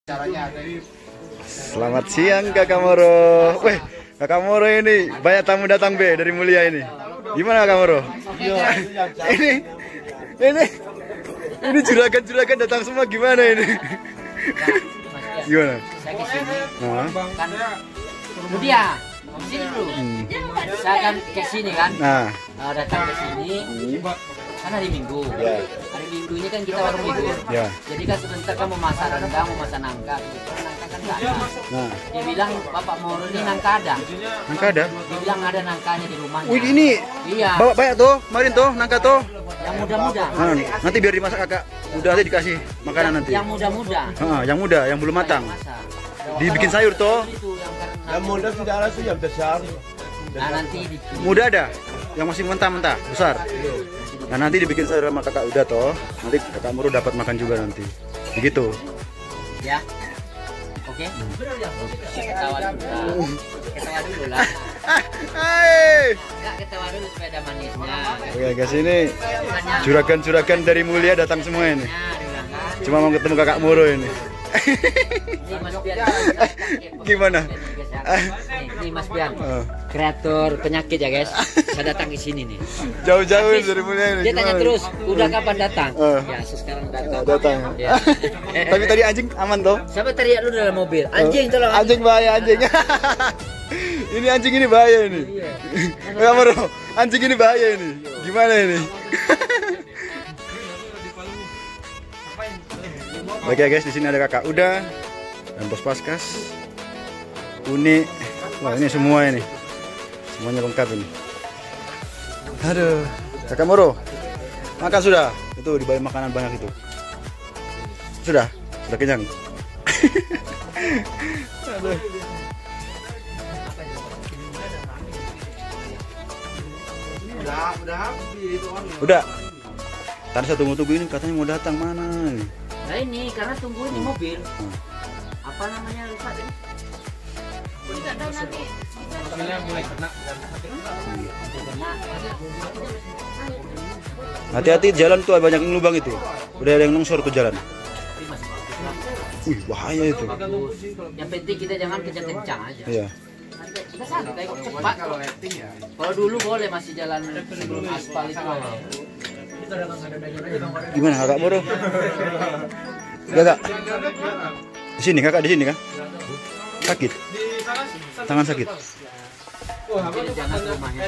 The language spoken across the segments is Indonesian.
Selamat siang Kakak Moro. Weh, Kakak Moro ini banyak tamu datang Be dari Mulia ini. Gimana Kakak Moro? Ini juragan-juragan datang semua gimana ini? Gimana? Saya kesini Nah, kan Mulia, sini dulu. Saya kan kesini kan, datang ke sini kan hari Minggu. Ya. Hari Minggunya kan kita baru libur. Ya. Jadi kan sebentar kan mau masak rendang, mau masak nangka. Nangka kan nggak ada. Nah, Dia bilang Bapak Moro ini nangka ada. nangka ada? Dia bilang ada nangkanya di rumahnya. Wih, ini Iya. bawa banyak tuh, kemarin tuh nangka tuh. Yang muda-muda. Nanti biar dimasak Kakak. Udah aja dikasih makanan nanti. Yang muda-muda. Yang muda, yang belum matang. Masak. Dibikin sayur toh. Itu yang karena Yang muda tidak ada sih, yang besar. nah, nanti Muda ada, yang masih mentah-mentah, besar. Nah nanti dibikin sayur sama Kakak udah toh. Nanti Kakak Moro dapat makan juga nanti. Begitu. ya. Oke. Ketawa dulu. Ketawa dulu lah. Hai. Enggak ketawa dulu supaya ada manisnya. Oke guys, ini juragan-juragan dari Mulia datang semua ini. Cuma mau ketemu Kakak Moro ini. Ini Mas Pian. Gimana? Ini Mas Pian. Kreator penyakit ya guys. Saya datang ke sini nih. Jauh-jauh dari Mulia ini. Dia tanya Gimana? terus, udah kapan datang? Oh. Ya, sekarang datang. Datang. Ya. Tapi tadi anjing aman toh? Siapa teriak lu dalam mobil? Anjing tolong. Anjing bahaya anjing. Ini anjing ini bahaya ini. Kakak Moro, anjing ini bahaya ini. Gimana ini? Oke guys, di sini ada Kakak Uda dan Bos Paskas. Uni. Wah, ini semua ini. Semuanya lengkap ini. Aduh, Kakak Moro. Makan sudah? Itu dibayar makanan banyak itu. Sudah kenyang. Aduh. Udah habis itu. Udah. Tadi saya tunggu-tunggu ini katanya mau datang mana ini? Nah ini karena tunggu ini mobil. Apa namanya lupa deh. Hati-hati jalan tuh banyak yang lubang itu. Udah ada yang longsor tuh jalan. Wih, bahaya itu. Yang penting kita jangan kencang-kencang aja. Iya. Kita santai kok cepat. Kalau dulu boleh masih jalan sebelum aspal itu boleh. Gimana Kakak Moro? Kakak. Di sini Kakak di sini kan? Sakit. Tangan sakit. Jadi jangan ke rumahnya.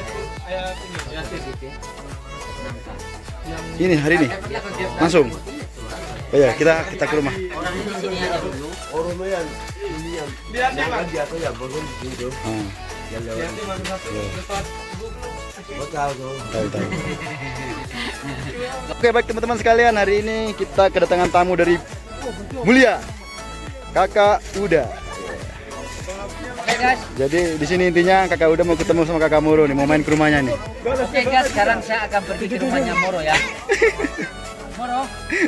Ini hari ini. Langsung. Oh ya, kita ke rumah. Orang di sini aja dulu. Orang yang ini yang dia tuh yang bosan di situ. Yang lewat. Betul tuh. Tahu. Oke baik teman-teman sekalian, hari ini kita kedatangan tamu dari Mulia, Kakak Uda. Oke guys. Jadi di sini intinya Kakak Uda mau ketemu sama Kakak Moro nih, mau main ke rumahnya nih. Oke guys, sekarang saya akan pergi ke rumahnya Moro ya. Moro.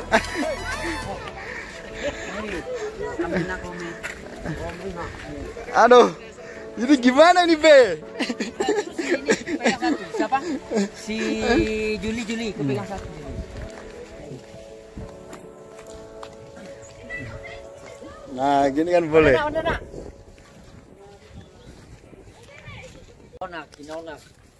Aduh, jadi gimana nih Be? Ini pegang satu. Siapa? Si Juli, aku pegang satu. Nah gini kan boleh. Onak. Onak.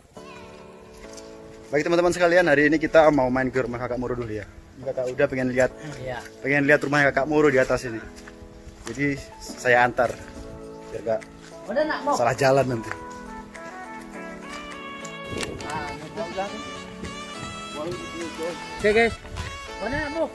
Bagi teman-teman sekalian, hari ini kita mau main ke rumah Kakak Moro dulu ya. Kakak Uda pengen lihat rumahnya Kakak Moro di atas ini. Jadi saya antar biar gak salah jalan nanti. Oke guys. Mana mau?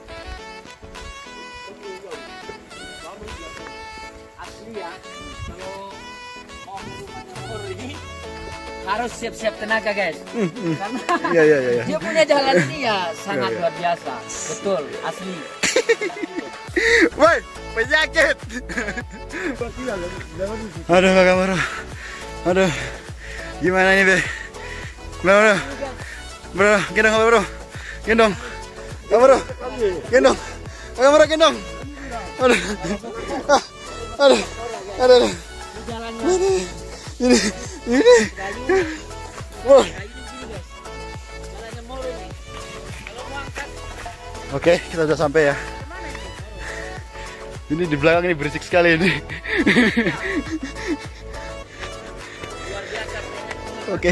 Asli ya. Kalau mau rumahnya Moro ini harus siap-siap tenaga guys. Karena Iya. dia punya jalan ini ya sangat luar biasa. Betul, asli. Woi, penyakit. Aduh Kakak Moro. Aduh. Gimana ini, Be? Bro, gendong Kakak Moro. Gendong. Kakak Moro. Gendong. Kakak Moro gendong. Aduh. Aduh. Ini. Wah. Oke, kita sudah sampai ya. Ini di belakang ini berisik sekali ini. Oke.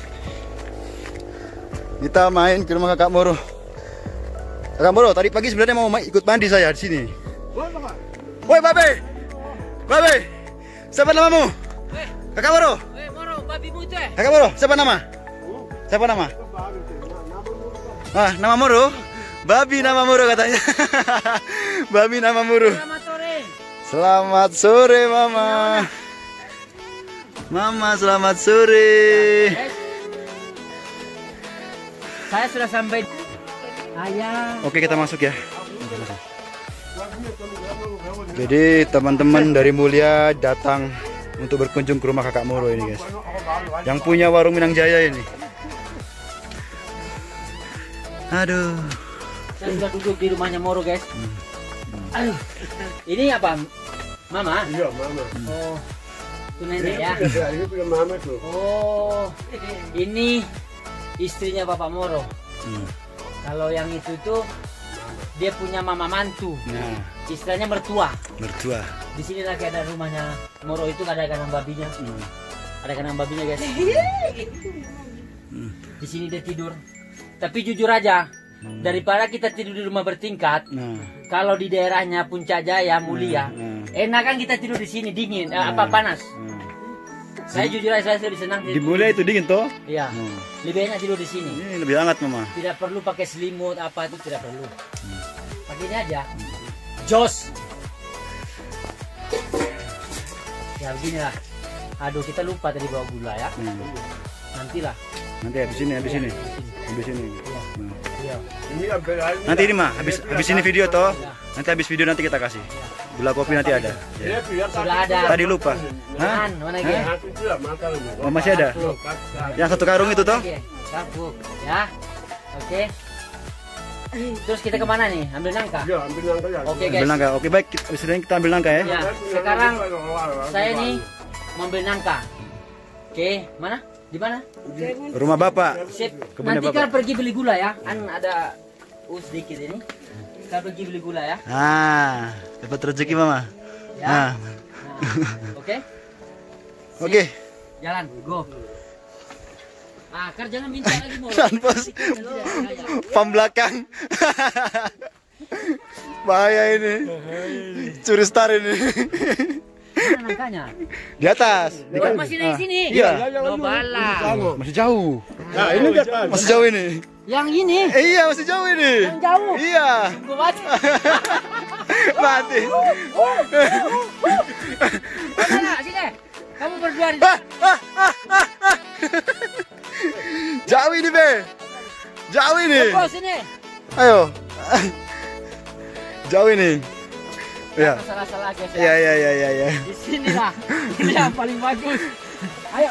Kita main ke rumah Kakak Moro. Kakak Moro, tadi pagi sebenarnya mau ikut mandi saya di sini. Woi, Babe. Babe. Siapa namamu? Kakak Moro. Moro, babimu itu. Kakak Moro, siapa nama? Siapa nama? Ah, nama Moro. Babi nama Moro katanya. Babi nama Moro. Selamat sore. Selamat sore, Mama. Mama, selamat sore. Saya sudah sampai. Ayah. Oke, kita masuk ya. Jadi teman-teman dari Mulia datang untuk berkunjung ke rumah Kakak Moro ini, guys. Yang punya warung Minang Jaya ini. Aduh. Saya sudah duduk di rumahnya Moro, guys. Aduh. Ini apa? Mama? Iya, Mama. Oh. Itu nenek ya. Ini punya Mama tuh. Oh. Ini istrinya Bapak Moro. Kalau yang itu tuh dia punya mama mantu. Nah, istilahnya mertua. mertua. Di sini lagi ada rumahnya Moro itu, ada kandang babinya. Ada kandang babinya, guys. Di sini dia tidur. Tapi jujur aja, daripada kita tidur di rumah bertingkat, kalau di daerahnya Puncak Jaya, Mulia, enakan kita tidur di sini dingin, panas. Saya jujur aja, saya lebih senang Di Mulia itu dingin toh? Iya. Lebih enak tidur di sini. Ini lebih hangat, Mama. Tidak perlu pakai selimut apa itu, tidak perlu. Pakai ini aja. Jos. Ya beginilah. Aduh, kita lupa tadi bawa gula ya. Nantilah. Nanti habis ini, habis ini. Habis ini. Iya. Ini hampir aja. Nanti ini mah, habis ini video toh. Nanti habis video nanti kita kasih. Gula kopi nanti ada. Ya. Sudah ada. Tadi lupa. Hah? Mana lagi? Oh, masih ada. Yang satu karung itu toh? Kapuk, ya. Oke. Terus kita kemana nih? Ambil nangka? Ya, ambil nangka ya. Oke, Ambil guys. nangka. Oke, baik. Habis ini kita ambil nangka ya. Ya, sekarang saya nih mau ambil nangka. Oke, mana? Di mana? Rumah Bapak. Sip. Kebunnya Nanti Bapak. kan pergi beli gula ya. Kan ada sedikit ini. Kita pergi beli gula ya. Ah, dapat rezeki, Mama. Ya. Nah. Oke. Oke. Jalan, go. Ah, Kar jangan minta lagi mau. Sanpos. Pam belakang. Bahaya ini. Curi star ini. Mana nangkanya? Di atas. Oh, masih di sini. Iya. No bala. Masih jauh. Nah, ini dia. Masih jauh ini. Yang ini. Iya, masih jauh ini. Yang jauh. Iya. Gua mati. Mati. Mana? Sini. Kamu berdua di Jauh ini, Be. Jauh ini. Oh, sini. Ayo. Jauh ini. Ya. Salah-salah guys. Ya. Di sini lah. Ini yang paling bagus. Ayo.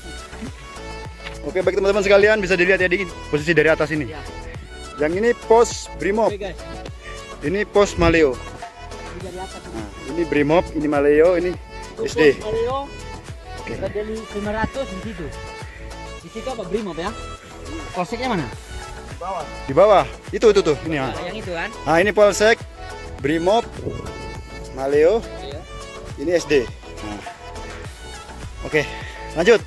Oke, baik teman-teman sekalian, bisa dilihat ya di posisi dari atas ini. Ya. Yang ini pos Brimob. Oke, guys. Ini pos Maleo. Ini dari atas. Nah, ini Brimob, ini Maleo, ini SD. Maleo. Kita beli 500 di situ. Di situ apa Brimob ya? Polseknya mana? Di bawah. Itu tuh. Ini ya. Yang itu kan? Nah, ini Polsek, Brimob, Maleo. Iya. Ini SD. Nah. Oke, lanjut.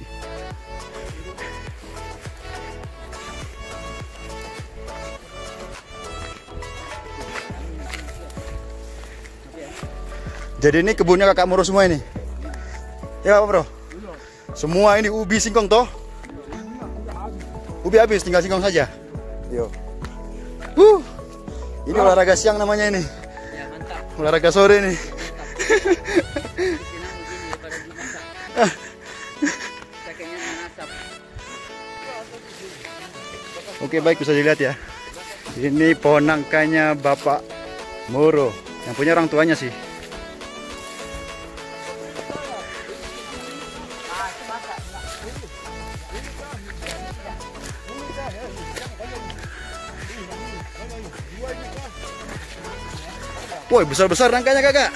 Jadi ini kebunnya Kakak Moro semua ini. Ya, Pak Bro. Semua ini ubi singkong toh? Ubi habis, tinggal singkong saja. Yo. Ini olahraga siang namanya ini. Ya, mantap. Olahraga sore nih. Oke, baik, bisa dilihat ya. Ini pohon nangkanya Bapak Moro. Yang punya orang tuanya sih. Woi, besar-besar nangkanya, Kakak.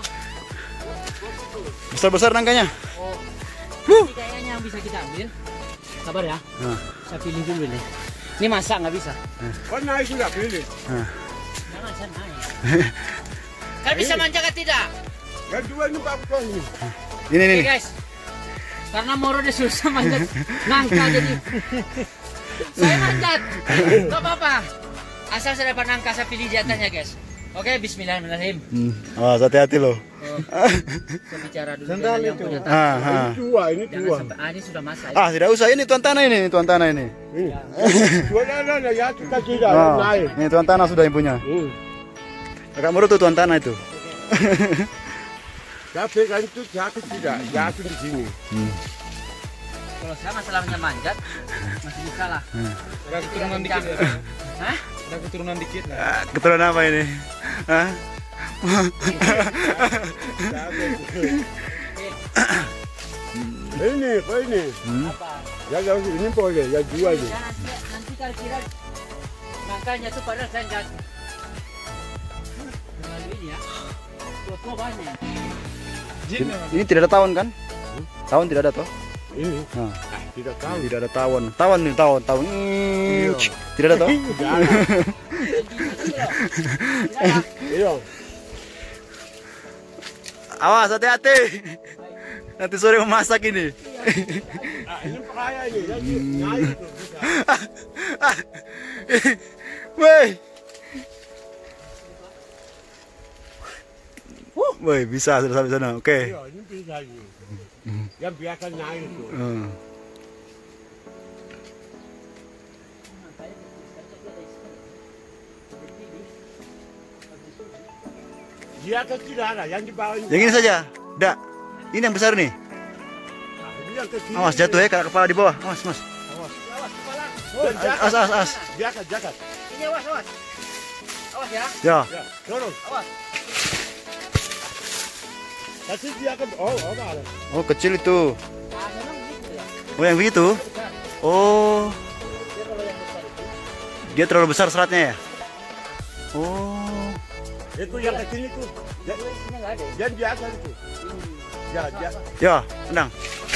Besar-besar nangkanya. Ini kayaknya yang bisa kita ambil. Sabar ya. Nah. Saya pilih dulu nih. Ini masak nggak bisa. Kau naik sudah pilih. Nah. Jangan saya naik. Kalian bisa manjat atau tidak? Yang dua ini bagus ini. Ini Oke nih. guys, karena Moro dia susah manjat nangka jadi saya manjat. Gak apa-apa. Asal saya dapat nangka saya pilih di atasnya guys. Oke, bismillahirrahmanirrahim. Awas hati-hati loh. Saya bicara dulu dengan yang punya tanah. Ini dua, ini Jangan dua. sampai ini sudah masak. Tidak usah, ini tuan tanah ini, tuan tanah ini. Ini. Dua nah, ya kita tidak naik. Ini tuan tanah sudah yang punya. Kakak Moro tuh tuan tanah itu. Tapi kan itu jatuh tidak, jatuh di sini. Kalau saya masalahnya manjat masih bisa lah. Ada keturunan dikit ya? Hah? Ada keturunan dikit lah. Keturunan apa ini? Hah? Ini, apa ini? Apa? Ya ini boleh, ya dua ini. Ya, nanti kalau kira makanya tuh padahal saya nggak terlalu ini ya. Tua banyak. Jin memang. Ini tidak ada tawon kan? Tawon tidak ada toh? Ini. Nah, Tidak tahu. tidak ada tawon. Tawon nih, tawon. Tidak ada toh? Iya. Awas hati-hati. Nanti sore memasak ini. Ini peraya ini, ya naik itu. Woi. Woi, bisa sudah sampai sana. Oke. Iya, ini bisa ini. Yang biasa naik itu. Dia atas tidak ada, yang di bawah ini. Yang ini saja. Dak. Ini yang besar nih. Ini yang kecil. Awas jatuh ya, kepala di bawah. Awas, Mas. Awas kepala. Oh, jakat. As. Jakat. Ini awas. Awas ya. Ya. Ya, dorong. Awas. Kasih dia kan. Oh, apa ada? Oh, kecil itu. Nah, memang gitu ya. Oh, yang begitu. Besar. Oh, Dia kalau yang besar itu. dia terlalu besar seratnya ya? Oh. Itu yang kecil itu. Itu isinya nggak ada. Yang biasa itu. Ya. Ya, tenang.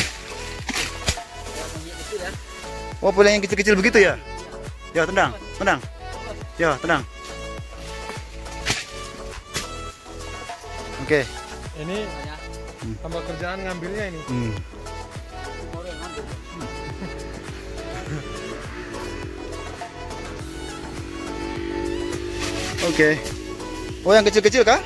Itu ya. Oh, boleh yang kecil-kecil begitu ya? Ya, tenang. Ya, tenang. Oke. Ini tambah kerjaan ngambilnya ini. Moro yang ngambil. Oke. Oh, yang kecil-kecil kah?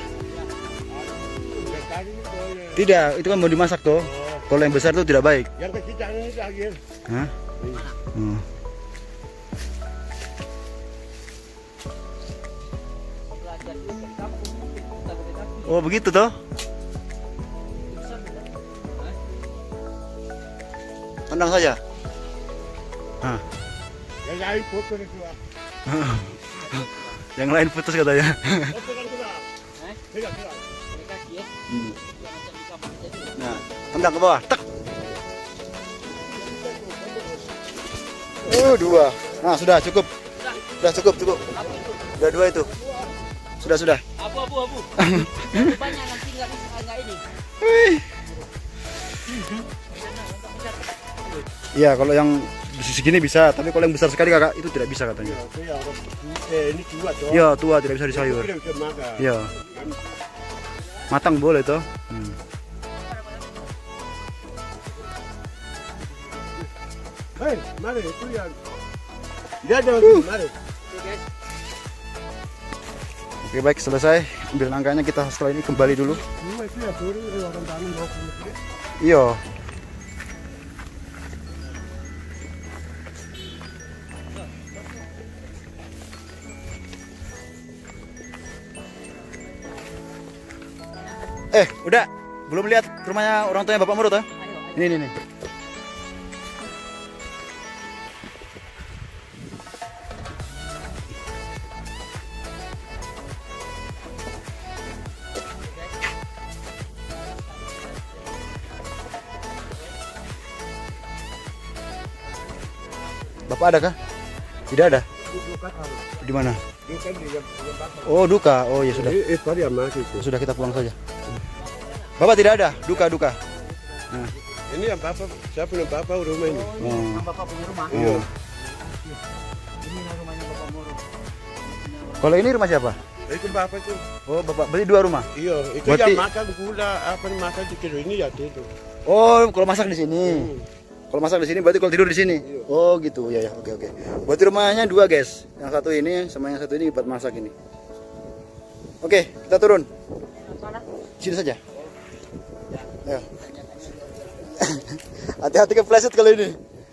Tidak, itu kan mau dimasak tuh. Kalau yang besar tuh tidak baik. Yang kecil jangan ini lagi. Hah? Belajar dulu ke kampung, kita berdekati. Oh, begitu toh? Bisa tidak? Hah? Tenang saja. Hah. Yang lain foto itu. Yang lain putus katanya. Foto kan sudah. Hah? Tidak. Berdekati ya. Jangan macam di kampung saja dulu. Nah, tendang ke bawah. Tek. Dua. Nah, sudah cukup. Sudah cukup. Apa itu? Sudah dua itu. Sudah. Abu. Itu banyak nanti nggak bisa nggak ini. Iya, kalau yang segini bisa, tapi kalau yang besar sekali kakak itu tidak bisa katanya. Ini tua toh. Iya, tua tidak bisa disayur. Tidak bisa makan. Iya. Matang boleh toh. Hei, mari itu yang. Dia ada mari. Oke guys. Oke, baik, selesai. Ambil nangkanya, kita setelah ini kembali dulu. Ini itu ya turun orang tanam bawa ke. Iya. Udah. Belum lihat rumahnya orang tuanya Bapak Moro toh? Ini. Bapak ada kah? Tidak ada. Di mana? Oh, duka. Oh, ya sudah. Dia mati itu. Sudah, kita pulang saja. Bapak tidak ada, duka. Nah. Ini yang bapak, saya punya bapak rumah ini. Oh. Bapak punya rumah. Iya. Ini rumahnya Bapak Moro. Kalau ini rumah siapa? Itu bapak tuh. Oh, bapak beli 2 rumah. Iya, itu Berarti- yang makan gula apa makan di kilo ini ya itu. Oh, kalau masak di sini. Kalau masak di sini berarti kalau tidur di sini. Oh, gitu. Ya ya, oke oke. Berarti rumahnya 2, guys. Yang satu ini sama yang satu ini buat masak ini. Oke, kita turun. Sini saja. Ayo. Hati-hati kepleset kalau ini.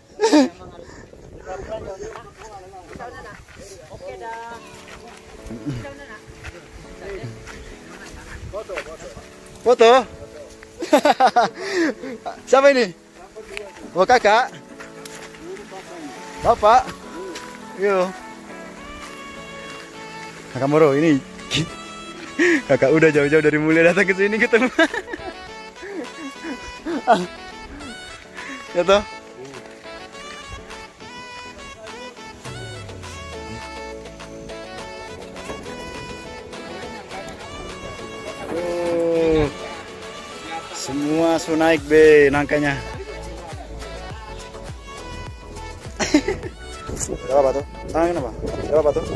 Foto. Siapa ini? Oh, kakak. Bapak. Yo. Kakak Moro ini. Kakak udah jauh-jauh dari Mulia datang ke sini ketemu. Ya toh? Oh, semua su naik be nangkanya. Ada apa tuh? Kenapa? Ada apa tuh?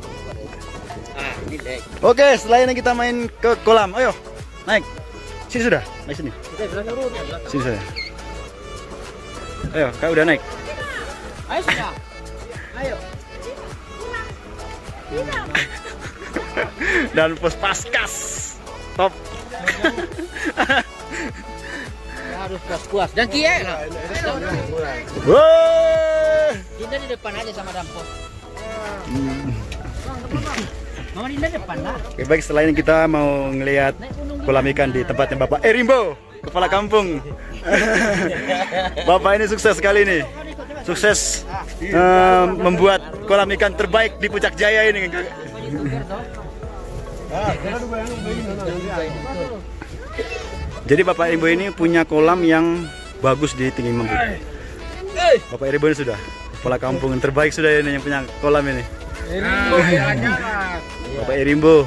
Oke, setelah ini kita main ke kolam. Ayo, naik. Sini sudah, naik sini. Sini sudah. Ayo, kak udah naik. Ayo sudah. Ayo. Dan pos paskas top. Harus puas-puas. Dan Kia. Woi. Dinda di depan aja sama Dampos. Mama Dinda depan lah. Oke, baik, setelah ini kita mau ngelihat kolam ikan di tempatnya Bapak Erimbo, kepala kampung. Bapak ini sukses sekali nih. Sukses membuat kolam ikan terbaik di Puncak Jaya ini. Jadi Bapak Erimbo ini punya kolam yang bagus di Tinggi Mambu. Bapak Erimbo ini sudah kepala kampung yang terbaik sudah ini yang punya kolam ini. Bapak Erimbo.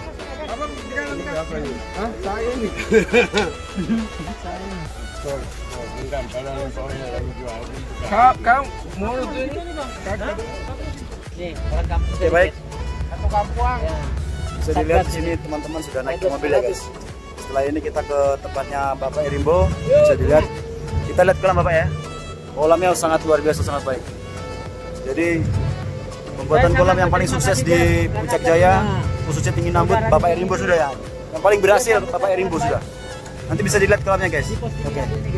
Kau mau ini? Nih, orang kampung. Oke, baik. Satu kampung. Bisa dilihat di sini teman-teman sudah naik ke mobil ya guys. Setelah ini kita ke tempatnya Bapak Erimbo. Bisa dilihat. Kita lihat kolam Bapak ya. Kolamnya sangat luar biasa, sangat baik. Jadi pembuatan kolam yang paling sukses di Puncak Jaya, khususnya Tinggi Nambut, Bapak Erimbo sudah ya. Yang paling berhasil Bapak Erimbo sudah. Nanti bisa dilihat kolamnya guys. Oke.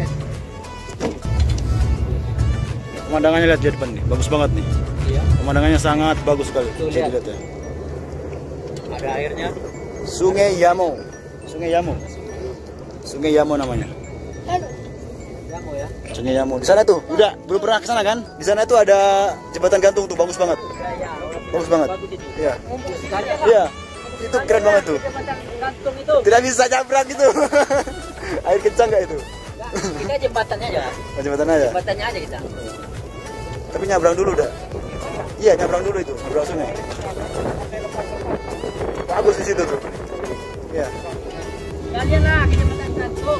Pemandangannya lihat di depan nih, bagus banget nih. Pemandangannya sangat bagus sekali. Bisa dilihat ya. Ada airnya. Sungai Yamo. Sungai Yamo. Sungai Yamo namanya. Yamo ya. Sungai Yamo. Di sana tuh, udah belum pernah ke sana kan? Di sana tuh ada jembatan gantung tuh, bagus banget. Bagus banget. Iya. Iya. Itu keren banget tuh. Gantung itu. Tidak bisa nyabrang gitu. Air kencang nggak itu? Kita jembatannya aja. Oh, jembatan aja. Jembatannya aja kita. Tapi nyabrang dulu dah. Iya, nyabrang dulu itu, nyabrang sungai. Bagus di situ tuh. Iya. Kalian lah ke jembatan gantung.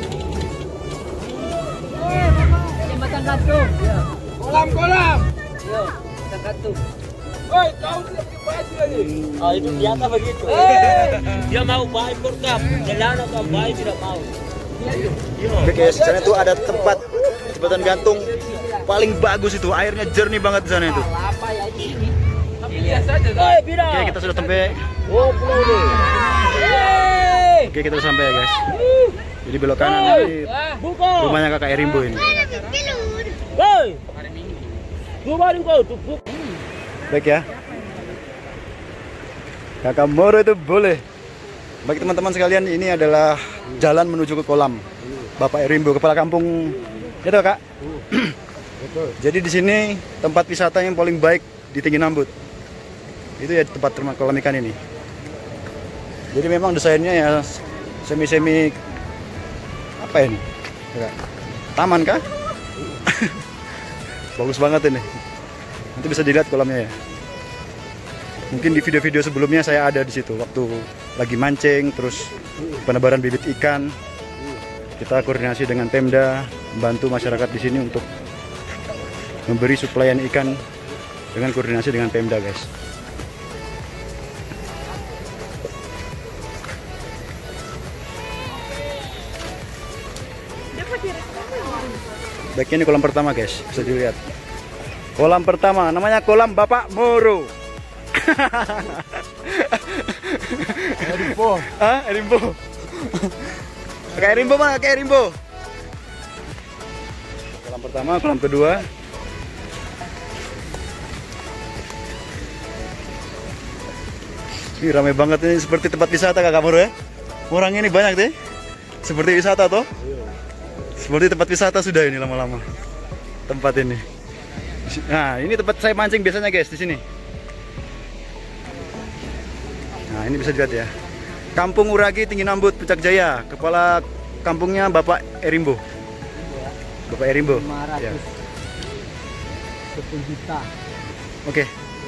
Jembatan gantung. Kolam. Yo, jembatan gantung. Oi, kau tidak pakai baju lagi. Oh, itu biasa begitu. Dia mau baik berkap, jalan atau baik tidak mau. Oke guys, di sana tuh ada tempat jembatan gantung paling bagus itu, airnya jernih banget di sana itu. Apa ya ini? Biasa aja. Oi, bida. Oke, kita sudah sampai. Oh, pulau ini. Oke, kita sudah sampai ya guys. Jadi belok kanan ini Buka. rumahnya kakak Erimbo ini. Woi. Buka kau tuh. Baik ya. Kakak Moro itu boleh. Bagi teman-teman sekalian, ini adalah jalan menuju ke kolam Bapak Erimbo, kepala kampung. Itu kak. Jadi di sini tempat wisata yang paling baik di Tinggi Nambut. Itu ya tempat kolam ikan ini. Jadi memang desainnya ya semi-semi apa ini? Kak? Taman kah? Bagus banget ini. Nanti bisa dilihat kolamnya ya. Mungkin di video-video sebelumnya saya ada di situ waktu lagi mancing, terus penebaran bibit ikan. Kita koordinasi dengan Pemda, membantu masyarakat di sini untuk memberi suplaian ikan dengan koordinasi dengan Pemda, guys. Baiknya ini kolam pertama guys, bisa dilihat. Kolam pertama, namanya kolam Bapak Moro. Erimbo. Ah, Erimbo. Kayak Erimbo mana? Kayak Erimbo. Kolam pertama, kolam kedua. Ini ramai banget ini, seperti tempat wisata Kakak Moro ya. Orangnya ini banyak deh. Seperti wisata toh. Seperti tempat wisata sudah ini lama-lama. Tempat ini. Nah, ini tempat saya mancing biasanya guys di sini. Nah, ini bisa dilihat ya. Kampung Uragi Tinggi Nambut, Puncak Jaya. Kepala kampungnya Bapak Erimbo. Bapak Erimbo. 500 Ya. 10 juta. Oke.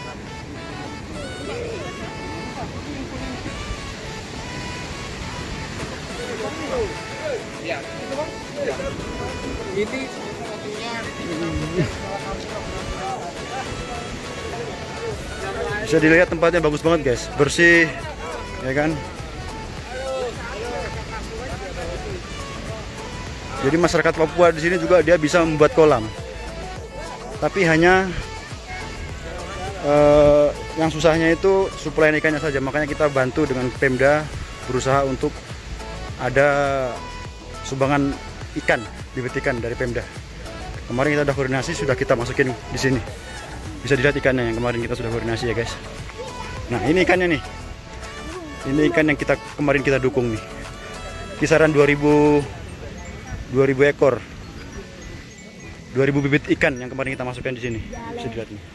Ini Bisa dilihat tempatnya bagus banget guys, bersih, ya kan? Jadi masyarakat Papua di sini juga dia bisa membuat kolam, tapi hanya yang susahnya itu suplai ikannya saja. Makanya kita bantu dengan Pemda berusaha untuk ada sumbangan ikan, bibit ikan dari Pemda. Kemarin kita udah koordinasi, sudah kita masukin di sini. Bisa dilihat ikannya yang kemarin kita sudah koordinasi ya guys. Nah, ini ikannya nih. Ini ikan yang kemarin kita dukung nih. Kisaran 2000 ekor. 2000 bibit ikan yang kemarin kita masukkan di sini. Bisa dilihat nih.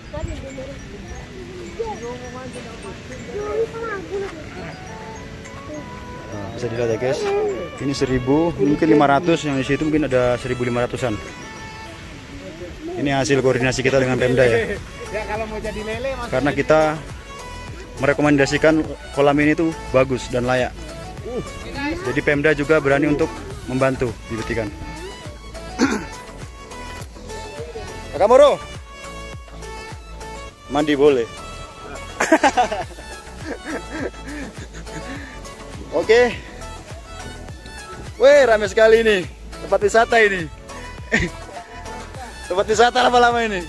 Nah, bisa dilihat ya guys. Ini 1000, mungkin 500, yang di situ mungkin ada 1500-an. Ini hasil koordinasi kita dengan Pemda ya. ya kalau mau jadi lele mas. Karena kita merekomendasikan kolam ini tuh bagus dan layak. Jadi Pemda juga berani untuk membantu bibit ikan. Kakak Moro, mandi boleh. Oke. Weh, ramai sekali ini. Tempat wisata ini. Tempat wisata lama-lama ini.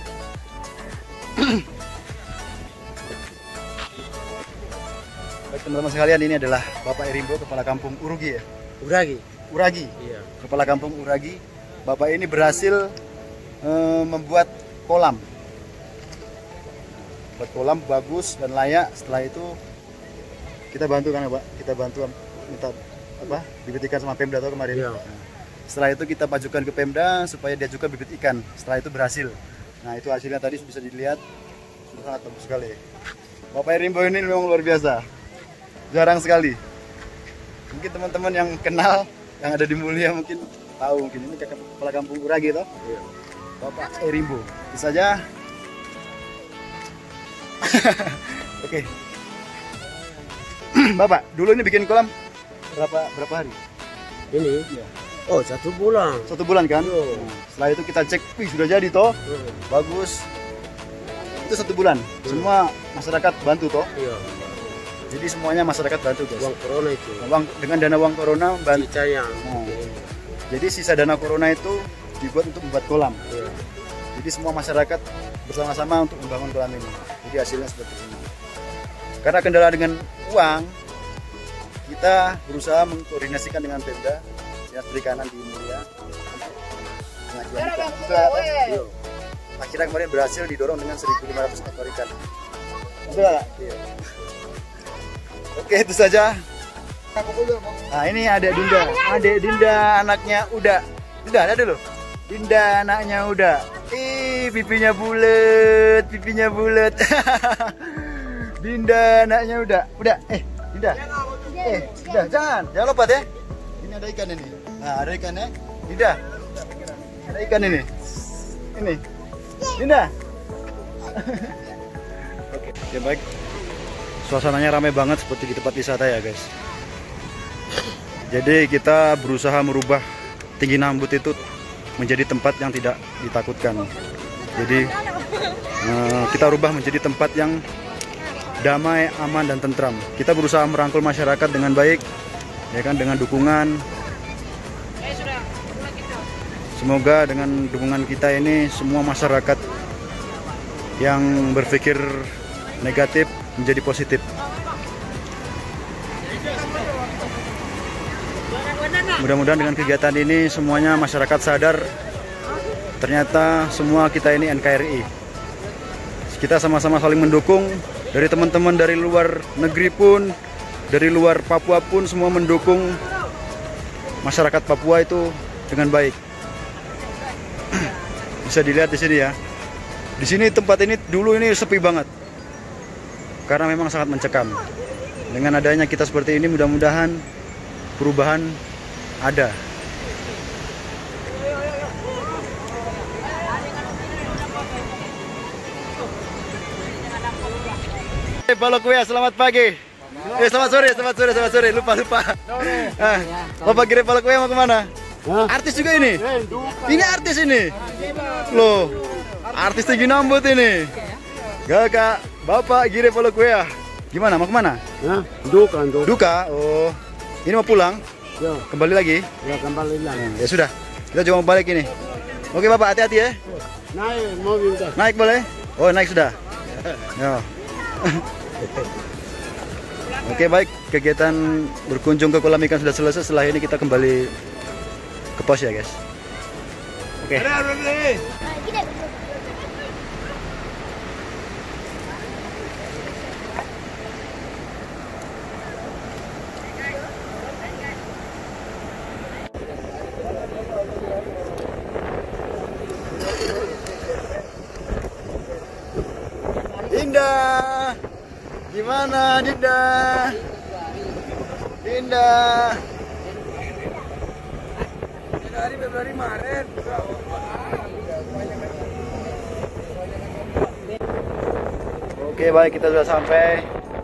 Baik teman-teman sekalian, ini adalah Bapak Erimbo, Kepala Kampung Uragi ya. Uragi. Iya. Kepala Kampung Uragi. Bapak ini berhasil membuat kolam. Buat kolam bagus dan layak. Setelah itu kita bantu kan Pak, kita bantu minta apa? Bibit ikan sama Pemda atau kemarin. Iya. Setelah itu kita majukan ke Pemda supaya dia juga bibit ikan. Setelah itu berhasil. Nah, itu hasilnya tadi bisa dilihat. Sudah sangat bagus sekali. Bapak Erimbo ini memang luar biasa. Jarang sekali. Mungkin teman-teman yang kenal, yang ada di Mulia mungkin tahu, mungkin ini Kepala Kampung Uragi toh. Iya. Bapak Erimbo. Itu saja. Oke. Bapak, dulu ini bikin kolam berapa hari? Ini. Iya. Oh 1 bulan. 1 bulan kan? Iya. Setelah itu kita cek, wih sudah jadi toh. Bagus. Itu 1 bulan. Semua masyarakat bantu toh. Iya. Jadi semuanya masyarakat bantu guys. Uang corona itu. Dengan dana uang corona bantu. Percaya. Nah, jadi sisa dana corona itu dibuat untuk membuat kolam. Iya. Jadi semua masyarakat bersama-sama untuk membangun kolam ini. Jadi hasilnya seperti ini. Karena kendala dengan uang, kita berusaha mengkoordinasikan dengan Pemda Dinas Perikanan di Mulia. Akhirnya kemarin berhasil didorong dengan 1.500 ekor ikan. Betul? Iya. Oke, itu saja. Nah, ini adik Dinda. Adik Dinda anaknya Uda. Dinda, ada dulu. Dinda anaknya Uda. Pipinya bulat, pipinya bulat. Dinda anaknya Uda. Dinda. Dinda, jangan lompat ya. Ini ada ikan ini. Nah, ada ikannya. Dinda. Ada ikan ini. Ini. Dinda. Oke, ya baik. Suasananya ramai banget seperti di tempat wisata ya guys. Jadi kita berusaha merubah Tinggi Nambut itu menjadi tempat yang tidak ditakutkan. Jadi kita rubah menjadi tempat yang damai, aman dan tentram. Kita berusaha merangkul masyarakat dengan baik, ya kan, dengan dukungan. Semoga dengan dukungan kita ini semua masyarakat yang berpikir negatif menjadi positif. Mudah-mudahan dengan kegiatan ini semuanya masyarakat sadar ternyata semua kita ini NKRI. Kita sama-sama saling mendukung, dari teman-teman dari luar negeri pun, dari luar Papua pun semua mendukung masyarakat Papua itu dengan baik. Bisa dilihat di sini ya. Di sini tempat ini dulu ini sepi banget. Karena memang sangat mencekam. Dengan adanya kita seperti ini mudah-mudahan perubahan ada. Balokuya, selamat pagi. Selamat sore. Lupa. Bapak kira Balokuya mau kemana? Artis juga ini. Ini artis ini. Loh, artis tinggi nambut ini. Kakak, Bapak Gire Balokuya. Gimana? Mau kemana? Duka. Oh, ini mau pulang? Ya. Kembali lagi? Ya, kembali lagi. Ya sudah, kita coba mau balik ini. Oke Bapak, hati-hati ya. Naik mobil dah. Naik boleh? Oh, naik sudah. Ya. Oke, baik, kegiatan berkunjung ke kolam ikan sudah selesai. Setelah ini kita kembali ke pos ya guys. Oke. Dinda, gimana Dinda? Dari Februari Maret. Oke, baik, kita sudah sampai.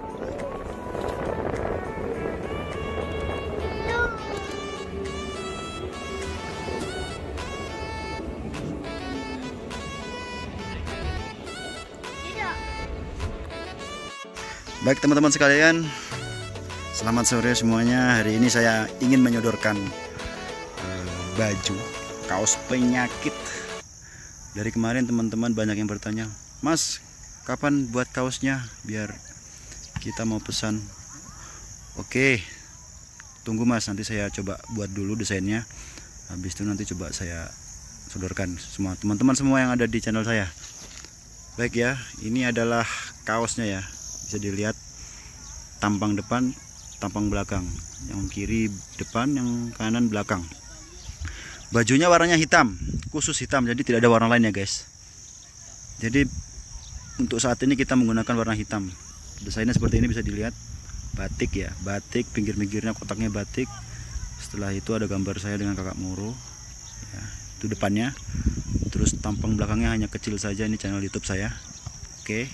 Baik teman-teman sekalian, selamat sore semuanya. Hari ini saya ingin menyodorkan baju kaos penyakit. Dari kemarin teman-teman banyak yang bertanya, Mas, kapan buat kaosnya biar kita mau pesan. Oke, tunggu Mas, nanti saya coba buat dulu desainnya. Habis itu nanti coba saya sodorkan semua teman-teman semua yang ada di channel saya. Baik ya, ini adalah kaosnya ya. Bisa dilihat tampang depan, tampang belakang. Yang kiri depan, yang kanan belakang. Bajunya warnanya hitam, khusus hitam, jadi tidak ada warna lain ya guys. Jadi untuk saat ini kita menggunakan warna hitam. Desainnya seperti ini, bisa dilihat. Batik ya, batik, pinggir-pinggirnya kotaknya batik. Setelah itu ada gambar saya dengan kakak Moro ya, itu depannya. Terus tampang belakangnya hanya kecil saja, ini channel YouTube saya. Oke.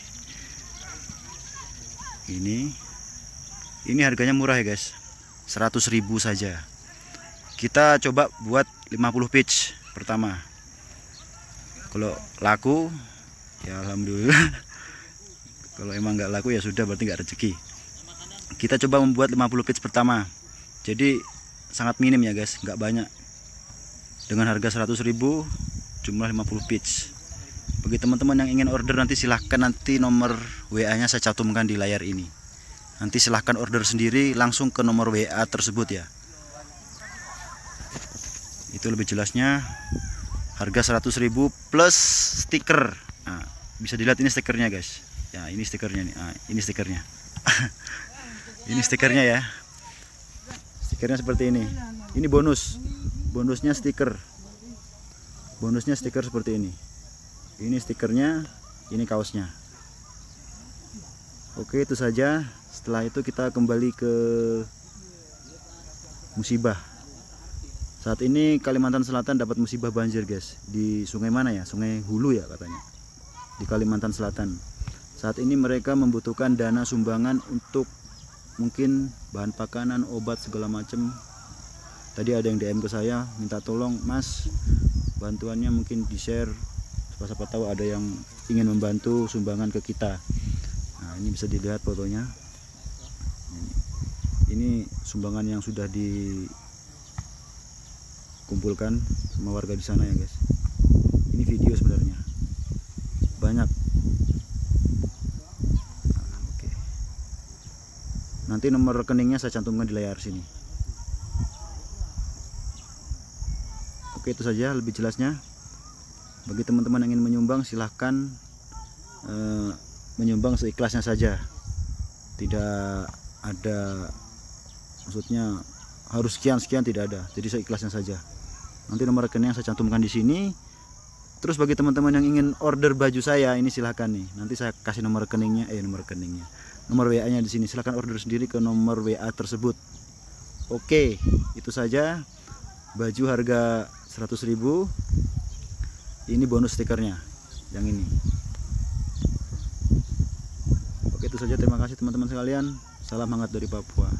Ini harganya murah ya guys, 100.000 saja. Kita coba buat 50 pitch pertama. Kalau laku ya alhamdulillah. Kalau emang nggak laku ya sudah, berarti nggak rezeki. Kita coba membuat 50 pitch pertama. Jadi sangat minim ya guys, nggak banyak. Dengan harga 100.000, jumlah 50 pitch. Bagi teman-teman yang ingin order, nanti silahkan, nanti nomor WA-nya saya cantumkan di layar ini. Nanti silahkan order sendiri langsung ke nomor WA tersebut ya. Itu lebih jelasnya. Harga 100.000 plus stiker. Nah, bisa dilihat ini stikernya guys. Ya, ini stikernya nih. Nah, ini stikernya. Ini stikernya ya. Stikernya seperti ini. Ini bonus. Bonusnya stiker. Bonusnya stiker seperti ini. Ini stikernya, ini kaosnya. Oke, itu saja. Setelah itu kita kembali ke musibah. Saat ini Kalimantan Selatan dapat musibah banjir guys. Di sungai mana ya? Sungai Hulu ya katanya. Di Kalimantan Selatan. Saat ini mereka membutuhkan dana sumbangan untuk mungkin bahan pakanan, obat segala macam. Tadi ada yang DM ke saya minta tolong, Mas, bantuannya mungkin di-share. Siapa tahu ada yang ingin membantu sumbangan ke kita. Nah, ini bisa dilihat fotonya. Ini sumbangan yang sudah kumpulkan sama warga di sana ya guys. Ini video sebenarnya banyak. Nah, oke. Nanti nomor rekeningnya saya cantumkan di layar sini. Oke, itu saja lebih jelasnya. Bagi teman-teman yang ingin menyumbang, silahkan menyumbang seikhlasnya saja. Tidak ada maksudnya harus sekian tidak ada, jadi seikhlasnya saja. Nanti nomor rekening saya cantumkan di sini. Terus bagi teman-teman yang ingin order baju saya, ini silahkan nih, nanti saya kasih nomor rekeningnya, nomor WA nya di sini. Silahkan order sendiri ke nomor WA tersebut. Oke, itu saja. Baju harga 100.000. Ini bonus stikernya yang ini. Oke, itu saja. Terima kasih teman-teman sekalian. Salam hangat dari Papua.